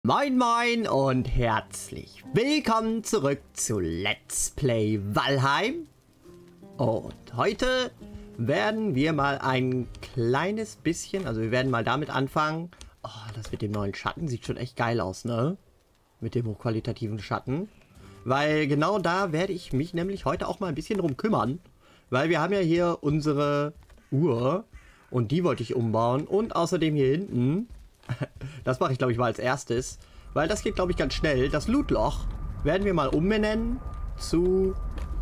Moin moin und herzlich willkommen zurück zu Let's Play Valheim. Und heute werden wir mal ein kleines bisschen, also wir werden mal damit anfangen. Oh, das mit dem neuen Schatten sieht schon echt geil aus, ne? Mit dem hochqualitativen Schatten. Weil genau da werde ich mich nämlich heute auch mal ein bisschen drum kümmern. Weil wir haben ja hier unsere Uhr und die wollte ich umbauen. Und außerdem hier hinten... Das mache ich, glaube ich, mal als erstes. Weil das geht, glaube ich, ganz schnell. Das Lootloch werden wir mal umbenennen zu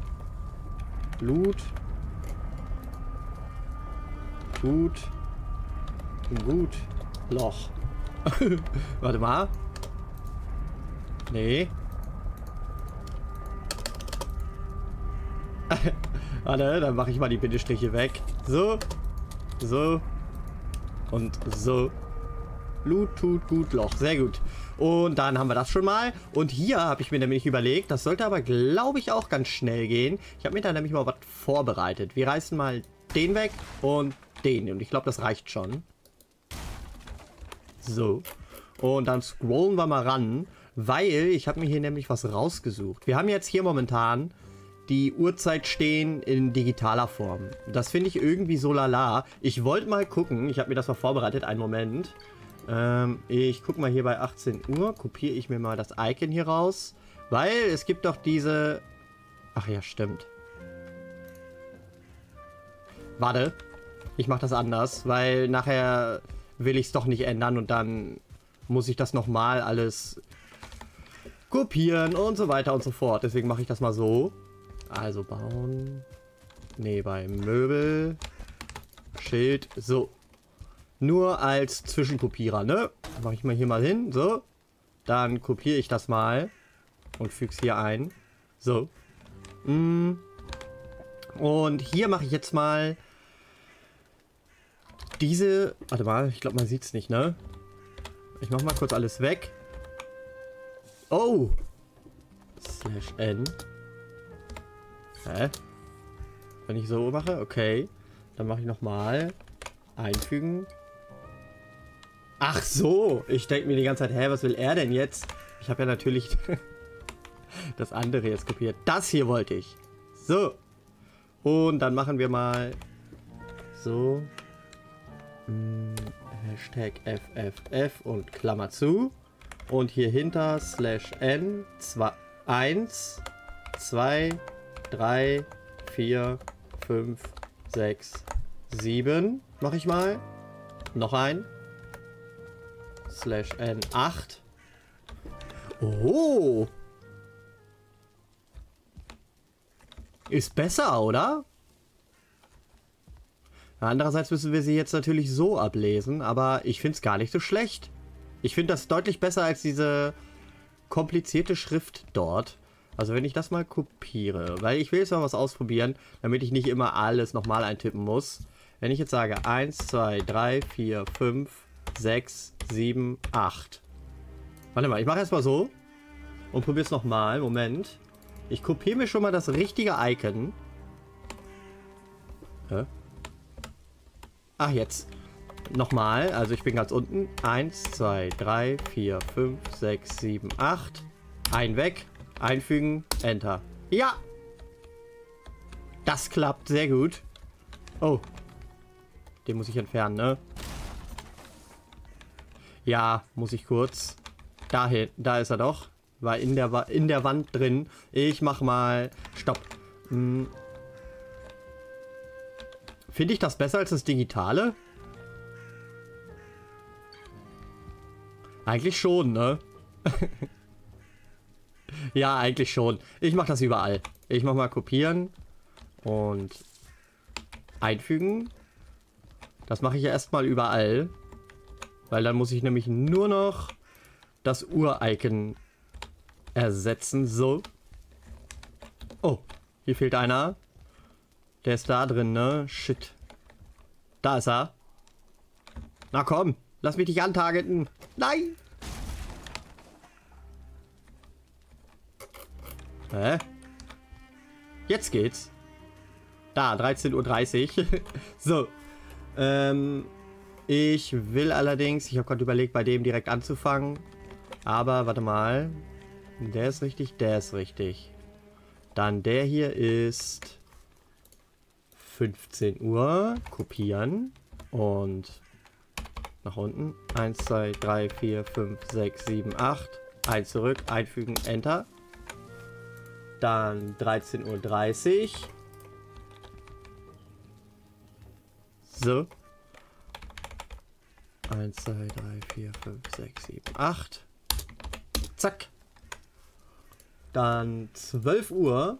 Loch. Warte mal. Nee. Warte, dann mache ich mal die Bindestriche weg. So. So. Und so. Loot tut gut Loch. Sehr gut. Und dann haben wir das schon mal. Und hier habe ich mir nämlich überlegt, das sollte aber, glaube ich, auch ganz schnell gehen. Ich habe mir da nämlich mal was vorbereitet. Wir reißen mal den weg und den. Und ich glaube, das reicht schon. So. Und dann scrollen wir mal ran, weil ich habe mir hier nämlich was rausgesucht. Wir haben jetzt hier momentan die Uhrzeit stehen in digitaler Form. Das finde ich irgendwie so lala. Ich wollte mal gucken. Ich habe mir das mal vorbereitet. Einen Moment. Ich gucke mal hier bei 18 Uhr, kopiere ich mir mal das Icon hier raus, weil es gibt doch diese... Ach ja, stimmt. Warte, ich mache das anders, weil nachher will ich es doch nicht ändern und dann muss ich das nochmal alles kopieren und so weiter und so fort. Deswegen mache ich das mal so. Also bauen... Nee, bei Möbel... Schild, so. Nur als Zwischenkopierer, ne? Mache ich mal hier mal hin, so. Dann kopiere ich das mal und füge es hier ein. So. Und hier mache ich jetzt mal diese... Warte mal, ich glaube, man sieht es nicht, ne? Ich mache mal kurz alles weg. Oh! /n. Hä? Wenn ich so mache, okay. Dann mache ich nochmal einfügen. Ach so, ich denke mir die ganze Zeit, hä, was will er denn jetzt? Ich habe ja natürlich das andere jetzt kopiert. Das hier wollte ich. So. Und dann machen wir mal so. Hashtag FFF und Klammer zu. Und hier hinter /n 1, 2, 3, 4, 5, 6, 7. Mache ich mal. Noch ein. /n 8. Oh. Ist besser, oder? Andererseits müssen wir sie jetzt natürlich so ablesen, aber ich finde es gar nicht so schlecht. Ich finde das deutlich besser als diese komplizierte Schrift dort. Also wenn ich das mal kopiere, weil ich will jetzt mal was ausprobieren, damit ich nicht immer alles nochmal eintippen muss. Wenn ich jetzt sage 1, 2, 3, 4, 5, 6, 7, 8. Warte mal, ich mache erstmal so und probiere es nochmal. Moment. Ich kopiere mir schon mal das richtige Icon. Hä? Ach, jetzt. Nochmal, also ich bin ganz unten. 1, 2, 3, 4, 5, 6, 7, 8. Ein weg. Einfügen. Enter. Ja! Das klappt sehr gut. Oh. Den muss ich entfernen, ne? Ja, muss ich kurz. Dahin, da ist er doch. War in der Wand drin. Ich mach mal... Stopp. Finde ich das besser als das Digitale? Eigentlich schon, ne? Ja, eigentlich schon. Ich mache das überall. Ich mach mal kopieren. Und einfügen. Das mache ich ja erstmal überall. Weil dann muss ich nämlich nur noch das Uhr-Icon ersetzen. So. Oh, hier fehlt einer. Der ist da drin, ne? Shit. Da ist er. Na komm, lass mich dich antargeten. Nein! Hä? Jetzt geht's. Da, 13:30 Uhr. So. Ich will allerdings, ich habe gerade überlegt, bei dem direkt anzufangen. Aber, warte mal. Der ist richtig, der ist richtig. Dann der hier ist 15 Uhr. Kopieren. Und nach unten. 1, 2, 3, 4, 5, 6, 7, 8. 1 zurück, einfügen, Enter. Dann 13:30 Uhr. So. 1, 2, 3, 4, 5, 6, 7, 8. Zack. Dann 12 Uhr.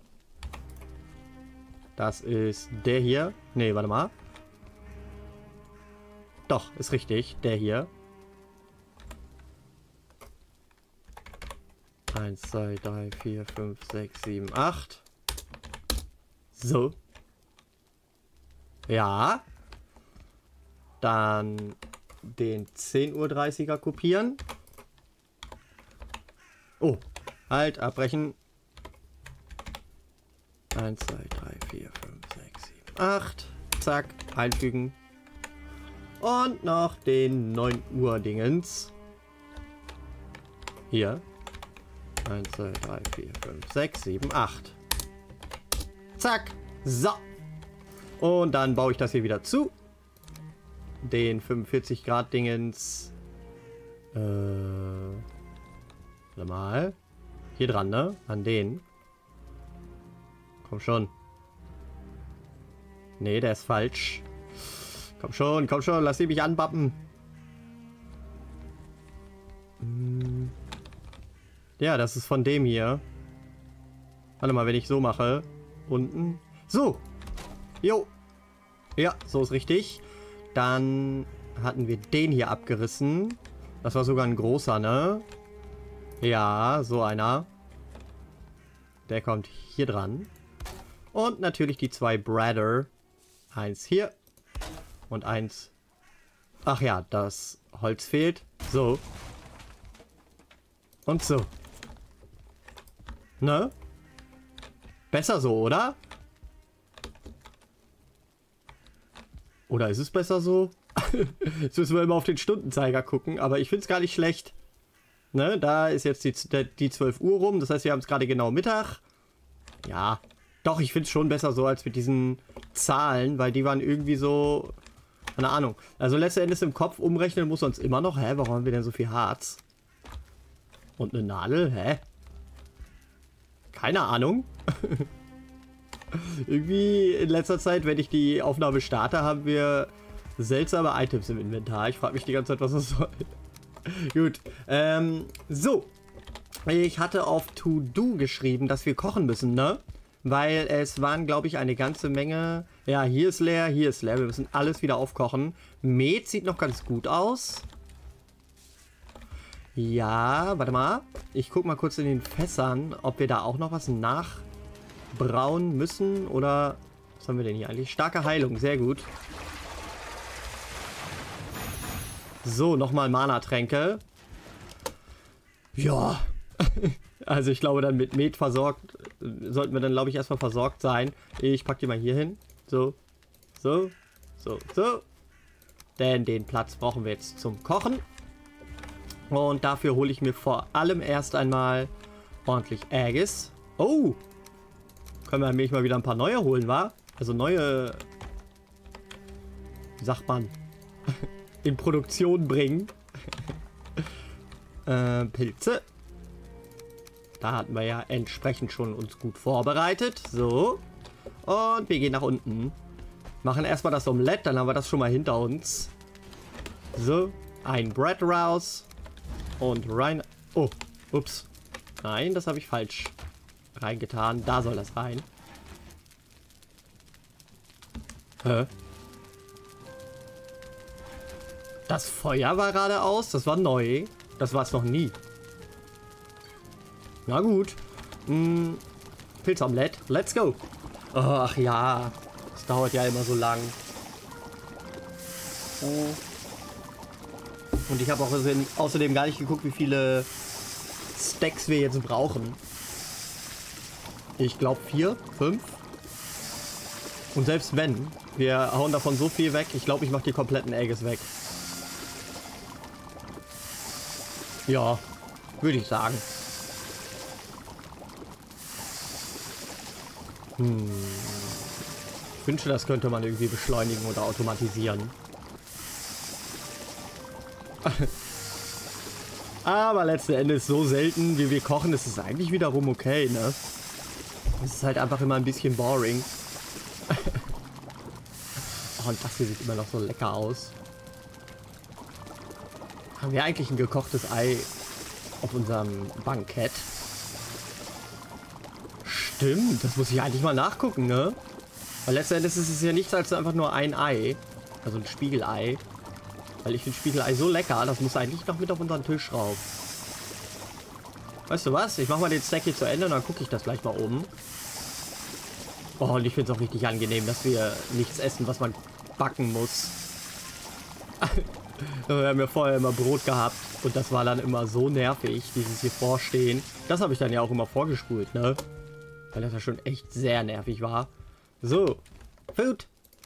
Das ist der hier. Nee, warte mal. Doch, ist richtig. Der hier. 1, 2, 3, 4, 5, 6, 7, 8. So. Ja. Dann den 10:30 Uhr kopieren. Oh. Halt, abbrechen. 1, 2, 3, 4, 5, 6, 7, 8. Zack, einfügen. Und noch den 9 Uhr Dingens. Hier. 1, 2, 3, 4, 5, 6, 7, 8. Zack. So. Und dann baue ich das hier wieder zu. Den 45 Grad Dingens. Warte mal. Hier dran, ne? An den. Komm schon. Nee, der ist falsch. Komm schon, lass sie mich anbappen. Ja, das ist von dem hier. Warte mal, wenn ich so mache. Unten. So. Jo. Ja, so ist richtig. Dann hatten wir den hier abgerissen. Das war sogar ein großer, ne? Ja, so einer. Der kommt hier dran. Und natürlich die 2 Bradder. Eins hier. Und eins. Ach ja, das Holz fehlt. So. Und so. Ne? Besser so, oder? Oder ist es besser so? Jetzt müssen wir immer auf den Stundenzeiger gucken. Aber ich finde es gar nicht schlecht. Ne? Da ist jetzt die 12 Uhr rum. Das heißt, wir haben es gerade genau Mittag. Ja. Doch, ich finde es schon besser so als mit diesen Zahlen. Weil die waren irgendwie so... Keine Ahnung. Also letzten Endes im Kopf umrechnen muss uns immer noch. Hä? Warum haben wir denn so viel Harz? Und eine Nadel? Hä? Keine Ahnung. Irgendwie in letzter Zeit, wenn ich die Aufnahme starte, haben wir seltsame Items im Inventar. Ich frage mich die ganze Zeit, was das soll. Gut. So. Ich hatte auf To-Do geschrieben, dass wir kochen müssen, ne? Weil es waren, glaube ich, eine ganze Menge... Ja, hier ist leer, hier ist leer. Wir müssen alles wieder aufkochen. Met sieht noch ganz gut aus. Ja, warte mal. Ich gucke mal kurz in den Fässern, ob wir da auch noch was nachbrauen müssen. Oder... Was haben wir denn hier eigentlich? Starke Heilung, sehr gut. So, nochmal Mana-Tränke. Ja. Also ich glaube, dann mit Met versorgt, sollten wir dann, glaube ich, erstmal versorgt sein. Ich packe die mal hier hin. So, so, so, so. Denn den Platz brauchen wir jetzt zum Kochen. Und dafür hole ich mir vor allem erst einmal ordentlich Eggs. Oh! Können wir nämlich mal wieder ein paar neue holen, wa? Also neue... Wie sagt man? In Produktion bringen. Pilze. Da hatten wir ja entsprechend schon uns gut vorbereitet. So. Und wir gehen nach unten. Machen erstmal das Omelett, dann haben wir das schon mal hinter uns. So. Ein Bread raus. Und rein. Oh. Ups. Nein, das habe ich falsch reingetan. Da soll das rein. Hä? Das Feuer war gerade aus. Das war neu. Das war es noch nie. Na gut. Pilzomelett. Let's go. Oh, ach ja. Das dauert ja immer so lang. Und ich habe auch außerdem gar nicht geguckt, wie viele Stacks wir jetzt brauchen. Ich glaube 4, 5. Und selbst wenn, wir hauen davon so viel weg. Ich glaube, ich mache die kompletten Eggs weg. Ja. Würde ich sagen. Ich wünsche, das könnte man irgendwie beschleunigen oder automatisieren. Aber letzten Endes so selten, wie wir kochen, ist es eigentlich wiederum okay, ne? Es ist halt einfach immer ein bisschen boring. Oh, und das hier sieht immer noch so lecker aus. Haben wir eigentlich ein gekochtes Ei auf unserem Bankett? Stimmt, das muss ich eigentlich mal nachgucken, ne? Weil letzten Endes ist es ja nichts als einfach nur ein Ei. Also ein Spiegelei. Weil ich finde Spiegelei so lecker, das muss eigentlich noch mit auf unseren Tisch rauf. Weißt du was? Ich mache mal den Stack hier zu Ende und dann gucke ich das gleich mal oben. Oh, und ich finde es auch richtig angenehm, dass wir nichts essen, was man backen muss. Wir haben ja vorher immer Brot gehabt und das war dann immer so nervig, dieses hier vorstehen. Das habe ich dann ja auch immer vorgespult, ne? Weil das ja schon echt sehr nervig war. So, Food.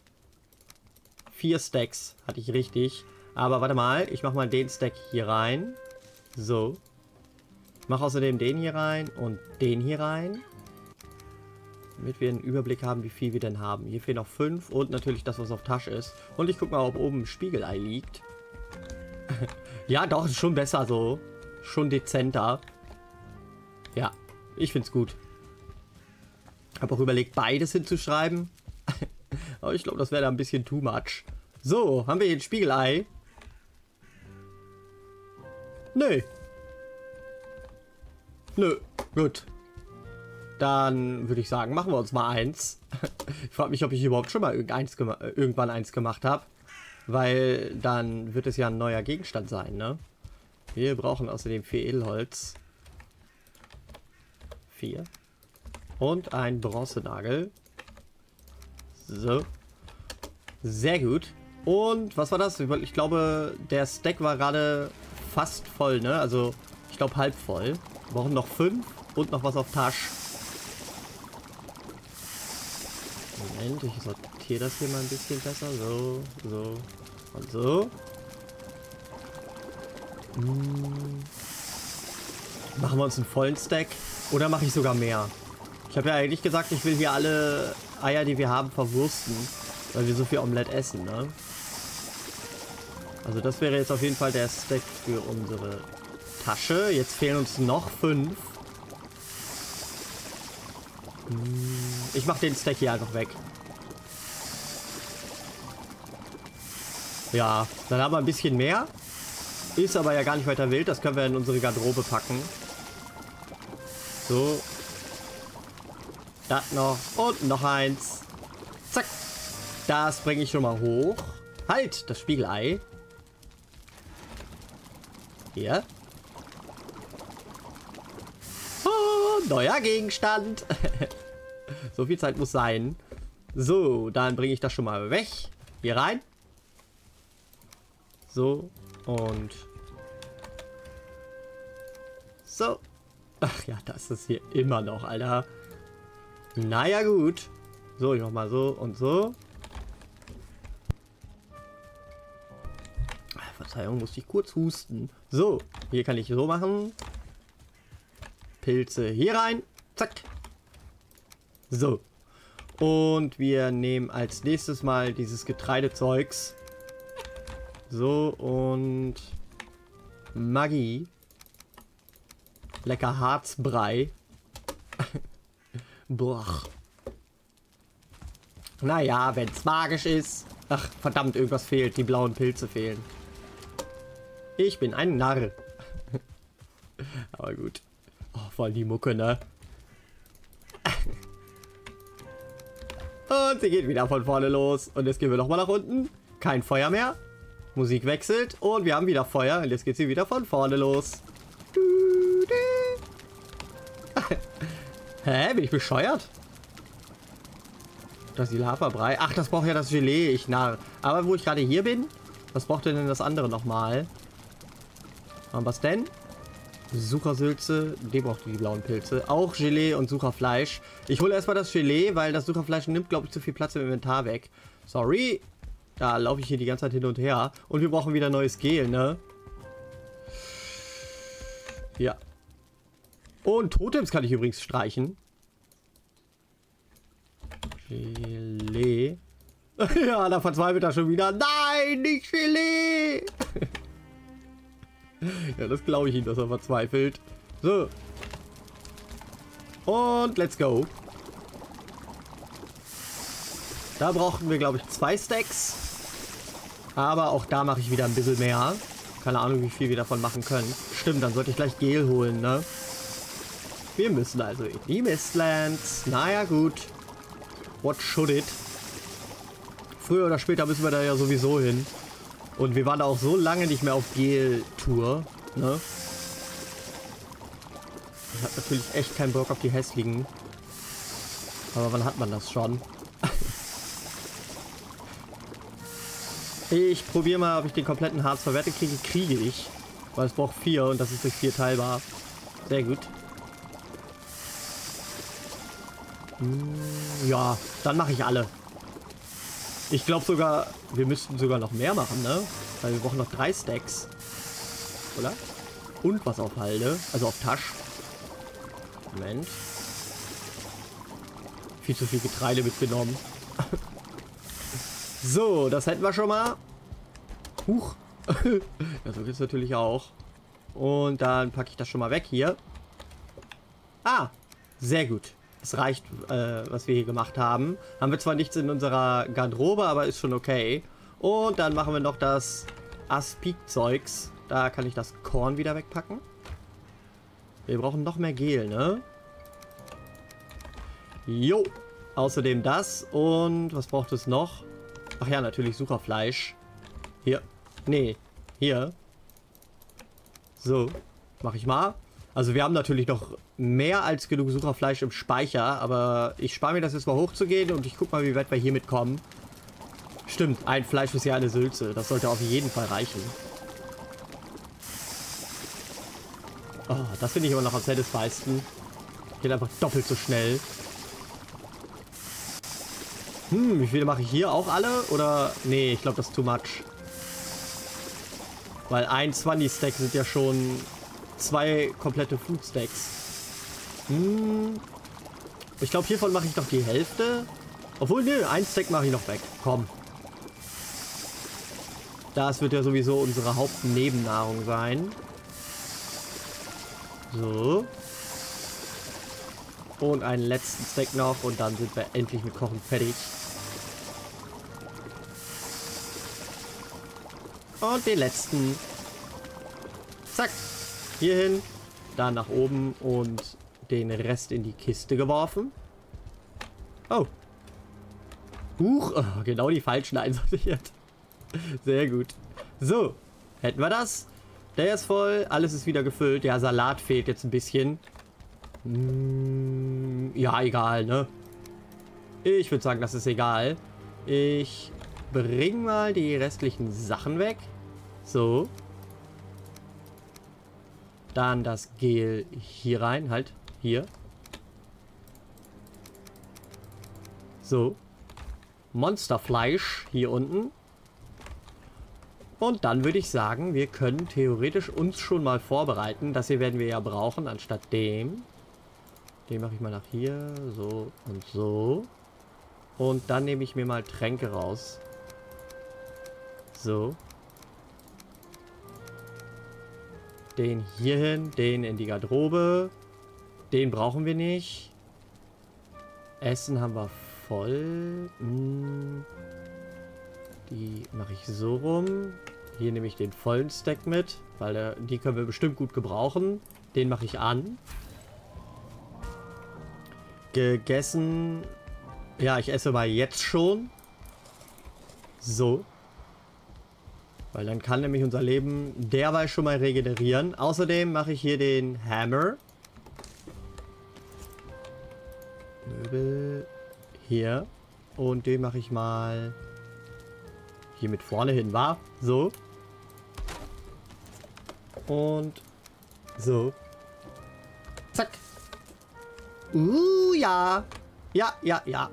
4 Stacks hatte ich richtig. Aber warte mal, ich mache mal den Stack hier rein. So. Ich mache außerdem den hier rein und den hier rein. Damit wir einen Überblick haben, wie viel wir denn haben. Hier fehlen noch 5 und natürlich das, was auf Tasche ist. Und ich gucke mal, ob oben ein Spiegelei liegt. Ja, doch, ist schon besser so. Schon dezenter. Ja, ich finde es gut. Habe auch überlegt, beides hinzuschreiben. Aber ich glaube, das wäre da ein bisschen too much. So, haben wir hier ein Spiegelei? Nö. Nö, gut. Dann würde ich sagen, machen wir uns mal eins. Ich frage mich, ob ich überhaupt schon mal irgendwann eins gemacht habe. Weil dann wird es ja ein neuer Gegenstand sein, ne? Wir brauchen außerdem 4 Edelholz. 4. Und ein Bronzenagel. So. Sehr gut. Und was war das? Ich glaube, der Stack war gerade fast voll, ne? Also, ich glaube halb voll. Wir brauchen noch 5 und noch was auf Tasche. Moment, ich sortiere das hier mal ein bisschen besser. So, so und so. Machen wir uns einen vollen Stack. Oder mache ich sogar mehr? Ich habe ja eigentlich gesagt, ich will hier alle Eier, die wir haben, verwursten. Weil wir so viel Omelette essen, ne? Also das wäre jetzt auf jeden Fall der Stack für unsere Tasche. Jetzt fehlen uns noch 5. Ich mache den Stack hier einfach weg. Ja, dann haben wir ein bisschen mehr. Ist aber ja gar nicht weiter wild. Das können wir in unsere Garderobe packen. So. Das noch. Und noch eins. Zack. Das bringe ich schon mal hoch. Halt, das Spiegelei. Hier. Oh, neuer Gegenstand. So viel Zeit muss sein. So, dann bringe ich das schon mal weg. Hier rein. So. Und. So. Ach ja, das ist hier immer noch, Alter. Naja, gut. So, ich mach mal so und so. Verzeihung, musste ich kurz husten. So, hier kann ich so machen. Pilze hier rein. Zack. So. Und wir nehmen als nächstes mal dieses Getreidezeugs. So, und Magie. Lecker Harzbrei. Boah. Naja, wenn es magisch ist. Ach, verdammt, irgendwas fehlt. Die blauen Pilze fehlen. Ich bin ein Narr. Aber gut. Oh, voll die Mucke, ne? Und sie geht wieder von vorne los. Und jetzt gehen wir nochmal nach unten. Kein Feuer mehr. Musik wechselt. Und wir haben wieder Feuer. Und jetzt geht sie wieder von vorne los. Hä? Bin ich bescheuert? Das ist die Lavabrei. Ach, das braucht ja das Gelee. Ich narr. Aber wo ich gerade hier bin, was braucht denn das andere nochmal? Was denn? Suchersülze. Die braucht die blauen Pilze. Auch Gelee und Sucherfleisch. Ich hole erstmal das Gelee, weil das Sucherfleisch nimmt, glaube ich, zu viel Platz im Inventar weg. Sorry. Da laufe ich hier die ganze Zeit hin und her. Und wir brauchen wieder neues Gel, ne? Ja. Und Totems kann ich übrigens streichen. Gelee. Ja, da verzweifelt er schon wieder. Nein, nicht Gelee! Ja, das glaube ich ihm, dass er verzweifelt. So. Und let's go. Da brauchten wir, glaube ich, 2 Stacks. Aber auch da mache ich wieder ein bisschen mehr. Keine Ahnung, wie viel wir davon machen können. Stimmt, dann sollte ich gleich Gel holen, ne? Wir müssen also in die Mistlands. Naja, gut. What should it? Früher oder später müssen wir da ja sowieso hin. Und wir waren da auch so lange nicht mehr auf Gel-Tour, ne? Ich habe natürlich echt keinen Bock auf die hässlichen. Aber wann hat man das schon? Ich probiere mal, ob ich den kompletten Harz verwertet kriege. Kriege ich. Weil es braucht 4 und das ist durch 4 teilbar. Sehr gut. Ja, dann mache ich alle. Ich glaube sogar, wir müssten sogar noch mehr machen, ne? Weil wir brauchen noch 3 Stacks. Oder? Und was auf Halde. Also auf Tasch. Moment. Viel zu viel Getreide mitgenommen. So, das hätten wir schon mal. Huch. Ja, so geht es natürlich auch. Und dann packe ich das schon mal weg hier. Ah, sehr gut. Es reicht, was wir hier gemacht haben. Haben wir zwar nichts in unserer Garderobe, aber ist schon okay. Und dann machen wir noch das Aspik-Zeugs. Da kann ich das Korn wieder wegpacken. Wir brauchen noch mehr Gel, ne? Jo. Außerdem das. Und was braucht es noch? Ach ja, natürlich Sucherfleisch. Hier. Nee, hier. So, mache ich mal. Also wir haben natürlich noch mehr als genug Sucherfleisch im Speicher, aber ich spare mir das jetzt mal hochzugehen und ich guck mal, wie weit wir hier mitkommen. Stimmt, ein Fleisch ist ja eine Sülze. Das sollte auf jeden Fall reichen. Oh, das finde ich immer noch am satisfysten. Geht einfach doppelt so schnell. Wie viele mache ich hier? Auch alle? Oder? Nee, ich glaube, das ist too much. Weil ein 20-Stack sind ja schon 2 komplette Food-Stacks. Ich glaube, hiervon mache ich noch die Hälfte. Obwohl, nö, 1 Stack mache ich noch weg. Komm. Das wird ja sowieso unsere Hauptnebennahrung sein. So. Und einen letzten Stack noch und dann sind wir endlich mit Kochen fertig. Und den letzten. Zack. Hierhin. Dann nach oben und den Rest in die Kiste geworfen. Oh. Huch. Oh, genau die falschen einsortiert. Sehr gut. So. Hätten wir das. Der ist voll. Alles ist wieder gefüllt. Der Salat fehlt jetzt ein bisschen. Ja, egal, ne? Ich würde sagen, das ist egal. Ich bring mal die restlichen Sachen weg. So. Dann das Gel hier rein. Halt. Hier. So. Monsterfleisch hier unten. Und dann würde ich sagen, wir können theoretisch uns schon mal vorbereiten. Das hier werden wir ja brauchen, anstatt dem. Den mache ich mal nach hier. So und so. Und dann nehme ich mir mal Tränke raus. So. Den hier hin, den in die Garderobe. Den brauchen wir nicht. Essen haben wir voll. Die mache ich so rum. Hier nehme ich den vollen Stack mit, weil die können wir bestimmt gut gebrauchen. Den mache ich an. Gegessen. Ja, ich esse mal jetzt schon. So. Weil dann kann nämlich unser Leben derweil schon mal regenerieren. Außerdem mache ich hier den Hammer. Möbel. Hier. Und den mache ich mal hier mit vorne hin, war. So. Und so. Zack. Ja. Ja, ja, ja.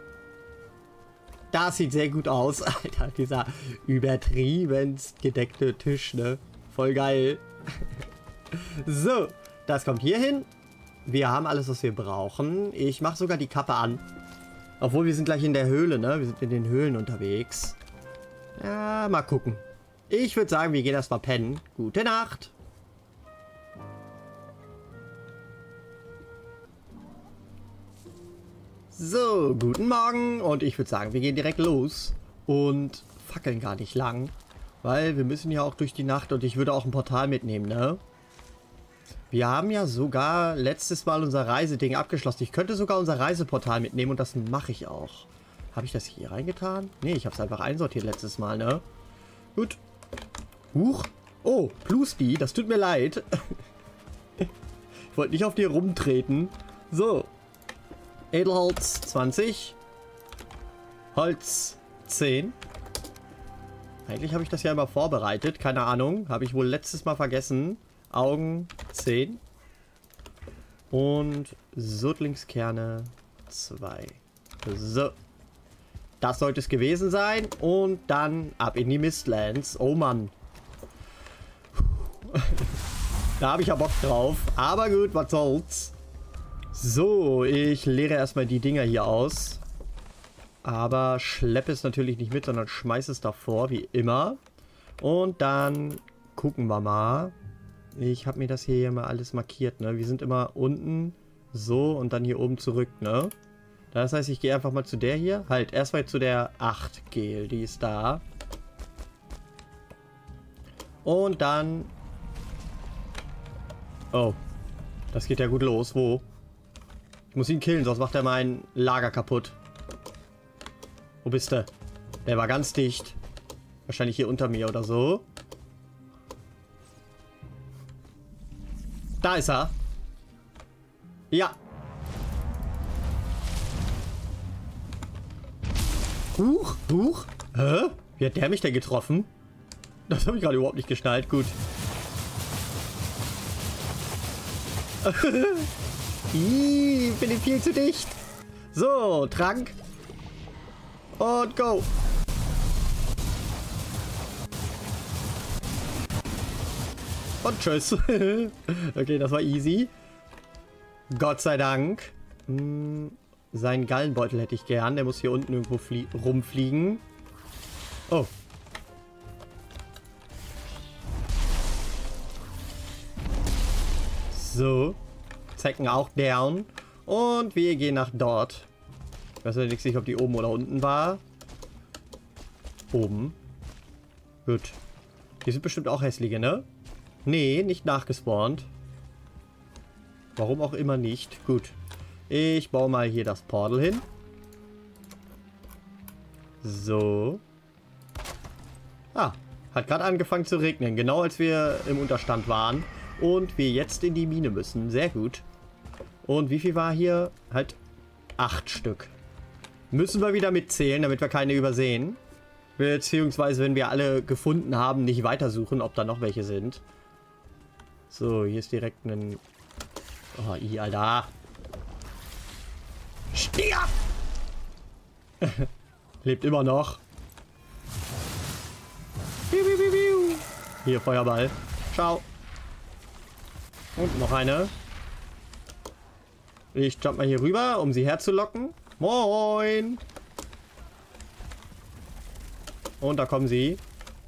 Das sieht sehr gut aus. Alter, dieser übertrieben gedeckte Tisch, ne? Voll geil. So, das kommt hier hin. Wir haben alles, was wir brauchen. Ich mache sogar die Kappe an. Obwohl, wir sind gleich in der Höhle, ne? Wir sind in den Höhlen unterwegs. Ja, mal gucken. Ich würde sagen, wir gehen erstmal pennen. Gute Nacht. So, guten Morgen. Und ich würde sagen, wir gehen direkt los. Und fackeln gar nicht lang. Weil wir müssen ja auch durch die Nacht und ich würde auch ein Portal mitnehmen, ne? Wir haben ja sogar letztes Mal unser Reiseding abgeschlossen. Ich könnte sogar unser Reiseportal mitnehmen und das mache ich auch. Habe ich das hier reingetan? Nee, ich habe es einfach einsortiert letztes Mal, ne? Gut. Huch. Oh, Plusti, das tut mir leid. Ich wollte nicht auf dir rumtreten. So. Edelholz 20. Holz 10. Eigentlich habe ich das ja immer vorbereitet. Keine Ahnung. Habe ich wohl letztes Mal vergessen. Augen 10. Und Sodlingskerne 2. So. Das sollte es gewesen sein. Und dann ab in die Mistlands. Oh Mann. Da habe ich ja Bock drauf. Aber gut, was soll's. So, ich leere erstmal die Dinger hier aus. Aber schleppe es natürlich nicht mit, sondern schmeiße es davor, wie immer. Und dann gucken wir mal. Ich habe mir das hier mal alles markiert, ne? Wir sind immer unten, so und dann hier oben zurück, ne? Das heißt, ich gehe einfach mal zu der hier. Halt, erstmal zu der 8 Gel, die ist da. Und dann... Oh, das geht ja gut los. Wo? Ich muss ihn killen, sonst macht er mein Lager kaputt. Wo bist du? Der war ganz dicht. Wahrscheinlich hier unter mir oder so. Da ist er. Ja. Huch, huch. Hä? Wie hat der mich denn getroffen? Das habe ich gerade überhaupt nicht geschnallt. Gut. Ich bin viel zu dicht. So, Trank. Und go. Und tschüss. Okay, das war easy. Gott sei Dank. Seinen Gallenbeutel hätte ich gern. Der muss hier unten irgendwo rumfliegen. Oh. So. Zecken auch down. Und wir gehen nach dort. Ich weiß ja nicht, ob die oben oder unten war. Oben. Gut. Die sind bestimmt auch hässliche, ne? Nee, nicht nachgespawnt. Warum auch immer nicht. Gut. Ich baue mal hier das Portal hin. So. Ah, hat gerade angefangen zu regnen. Genau als wir im Unterstand waren. Und wir jetzt in die Mine müssen. Sehr gut. Und wie viel war hier? Halt 8 Stück. Müssen wir wieder mitzählen, damit wir keine übersehen. Beziehungsweise, wenn wir alle gefunden haben, nicht weitersuchen, ob da noch welche sind. So, hier ist direkt ein... Oh, Alter. Stirb! Lebt immer noch. Hier, Feuerball. Ciao. Und noch eine. Ich jump mal hier rüber, um sie herzulocken. Moin! Und da kommen sie.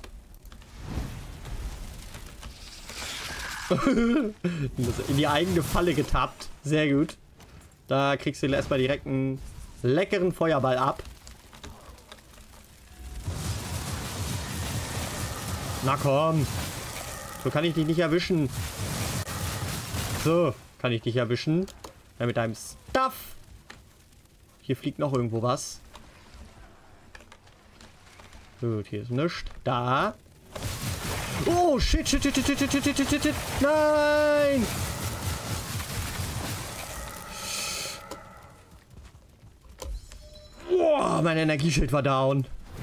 In die eigene Falle getappt. Sehr gut. Da kriegst du erstmal direkt einen leckeren Feuerball ab. Na komm. So kann ich dich nicht erwischen. So kann ich dich erwischen. Ja, mit deinem Stuff. Hier fliegt noch irgendwo was. Gut, hier ist nichts. Da. Oh, shit, shit, shit, shit, shit, shit, shit, shit, shit. Nein! Boah, mein Energieschild war down.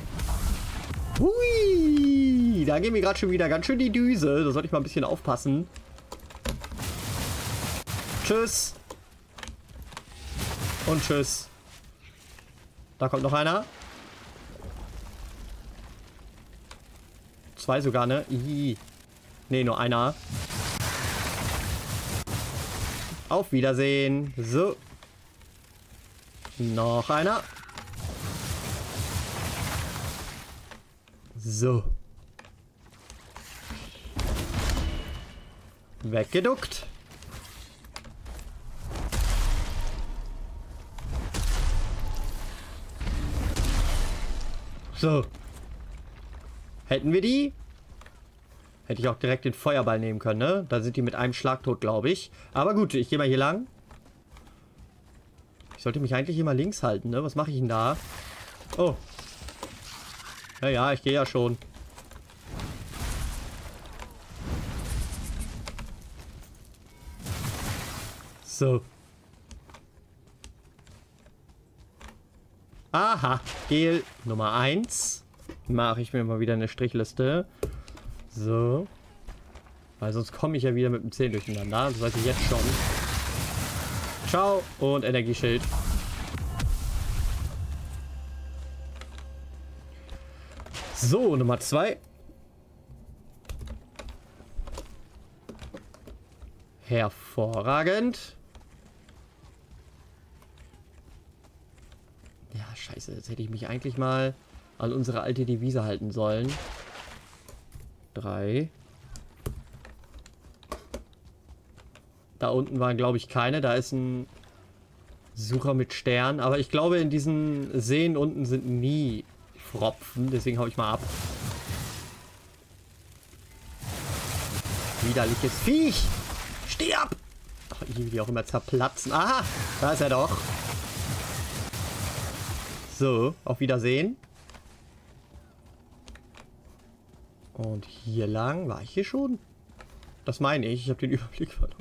Hui! Da gehen mir gerade schon wieder ganz schön die Düse. Da sollte ich mal ein bisschen aufpassen. Tschüss. Und tschüss. Da kommt noch einer. 2 sogar, ne? Ii. Ne, nur einer. Auf Wiedersehen. So. Noch einer. So. Weggeduckt. So. Hätten wir die? Hätte ich auch direkt den Feuerball nehmen können, ne? Da sind die mit einem Schlag tot, glaube ich. Aber gut, ich gehe mal hier lang. Ich sollte mich eigentlich immer links halten, ne? Was mache ich denn da? Oh. Naja, ich gehe ja schon. So. Aha, Gel Nummer 1. Mache ich mir mal wieder eine Strichliste. So. Weil sonst komme ich ja wieder mit dem 10 durcheinander. Das weiß ich jetzt schon. Ciao und Energieschild. So, Nummer 2. Hervorragend. Ja, scheiße. Jetzt hätte ich mich eigentlich mal an unsere alte Devise halten sollen. 3. Da unten waren, glaube ich, keine. Da ist ein Sucher mit Stern. Aber ich glaube, in diesen Seen unten sind nie Pfropfen. Deswegen hau ich mal ab. Widerliches Viech! Steh ab! Ach, die auch immer zerplatzen. Aha! Da ist er doch. So, auf Wiedersehen. Und hier lang. War ich hier schon? Das meine ich. Ich habe den Überblick verloren.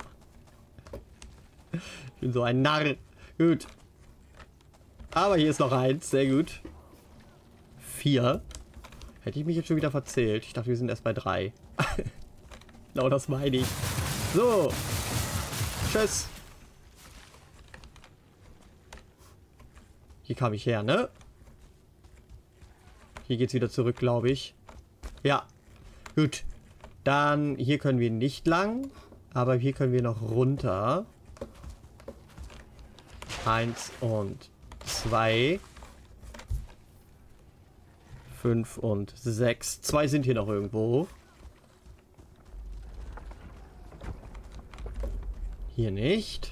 Ich bin so ein Narr. Gut. Aber hier ist noch eins. Sehr gut. 4. Hätte ich mich jetzt schon wieder verzählt. Ich dachte, wir sind erst bei 3. Genau, das meine ich. So. Tschüss. Hier kam ich her, ne? Hier geht's wieder zurück, glaube ich. Ja. Gut. Dann, hier können wir nicht lang. Aber hier können wir noch runter. 1 und 2. 5 und 6. 2 sind hier noch irgendwo. Hier nicht.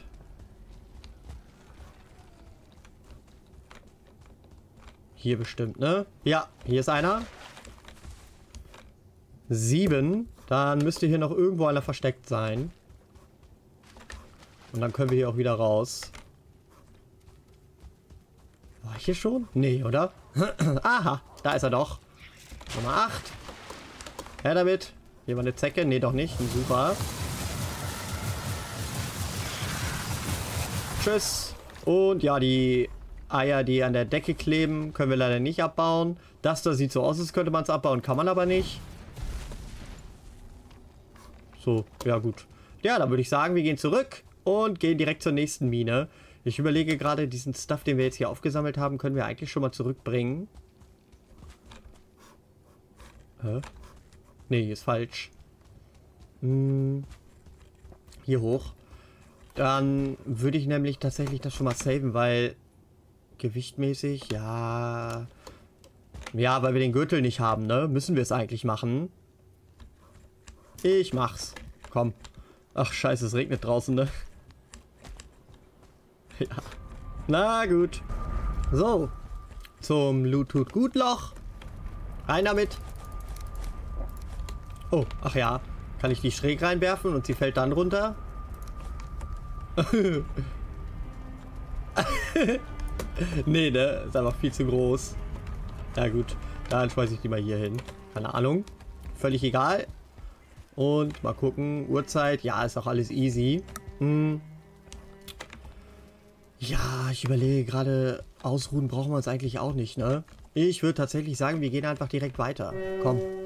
Hier bestimmt, ne? Ja, hier ist einer. 7. Dann müsste hier noch irgendwo einer versteckt sein. Und dann können wir hier auch wieder raus. War ich hier schon? Nee, oder? Aha, da ist er doch. Nummer 8. Her damit. Hier war eine Zecke. Nee, doch nicht. Super. Tschüss. Und ja, die Eier, die an der Decke kleben, können wir leider nicht abbauen. Das da sieht so aus, als könnte man es abbauen, kann man aber nicht. So, ja gut. Ja, dann würde ich sagen, wir gehen zurück und gehen direkt zur nächsten Mine. Ich überlege gerade, diesen Stuff, den wir jetzt hier aufgesammelt haben, können wir eigentlich schon mal zurückbringen. Hä? Nee, hier ist falsch. Hier hoch. Dann würde ich nämlich tatsächlich das schon mal saven, weil gewichtmäßig, ja... Ja, weil wir den Gürtel nicht haben, ne? Müssen wir es eigentlich machen. Ich mach's. Komm. Ach, scheiße, es regnet draußen, ne? Ja. Na gut. So. Zum Loot-Tut-Gut-Loch. Rein damit. Oh, ach ja. Kann ich die schräg reinwerfen und sie fällt dann runter? Nee, ne? Ist einfach viel zu groß. Ja gut. Dann schmeiße ich die mal hier hin. Keine Ahnung. Völlig egal. Und mal gucken. Uhrzeit. Ja, ist auch alles easy. Ja, ich überlege gerade, ausruhen brauchen wir uns eigentlich auch nicht, ne? Ich würde tatsächlich sagen, wir gehen einfach direkt weiter. Komm.